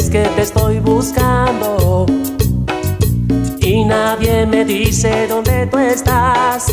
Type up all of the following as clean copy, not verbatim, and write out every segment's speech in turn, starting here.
meses que te estoy buscando y nadie me dice dónde tú estás.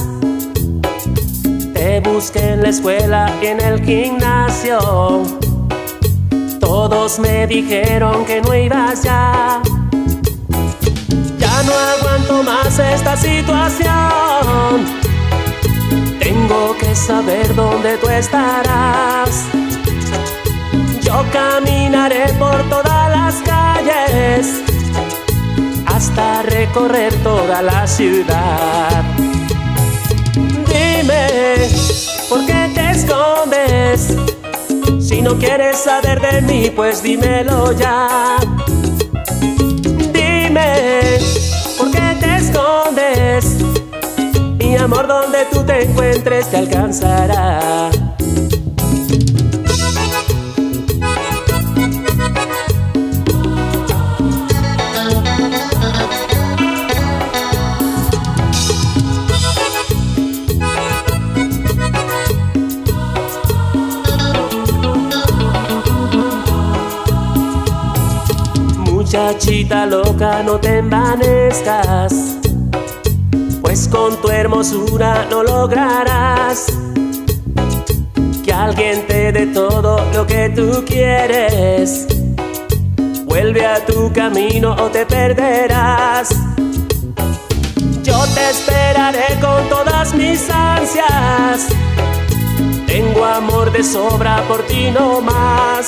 Te busqué en la escuela y en el gimnasio, todos me dijeron que no ibas ya. Ya no aguanto más esta situación, tengo que saber dónde tú estarás. Yo caminaré por todas las calles hasta recorrer toda la ciudad. Dime, ¿por qué te escondes? Si no quieres saber de mí, pues dímelo ya. Dime, ¿por qué te escondes? Mi amor, donde tú te encuentres te alcanzará. Muchachita loca, no te envanezcas, pues con tu hermosura no lograrás que alguien te dé todo lo que tú quieres. Vuelve a tu camino o te perderás. Yo te esperaré con todas mis ansias, tengo amor de sobra por ti no más.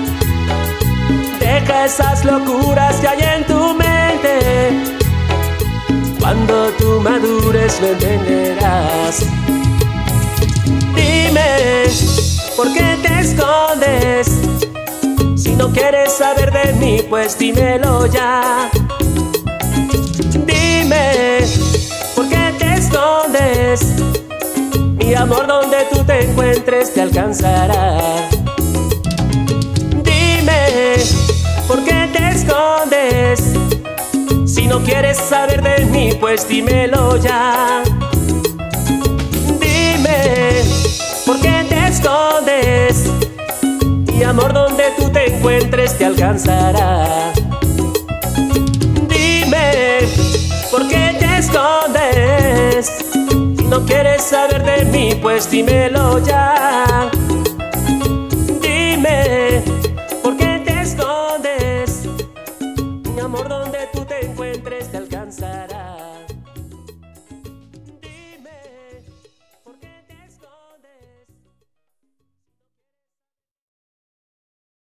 Deja esas locuras que hay en tu mente, cuando tú madures lo entenderás. Dime, ¿por qué te escondes? Si no quieres saber de mí, pues dímelo ya. Dime, ¿por qué te escondes? Mi amor, donde tú te encuentres te alcanzará. Dime, ¿por qué te escondes? Si no quieres saber de mí, pues dímelo ya. Dime, ¿por qué te escondes? Mi amor, donde tú te encuentres te alcanzará. Dime, ¿por qué te escondes? Si no quieres saber de mí, pues dímelo ya.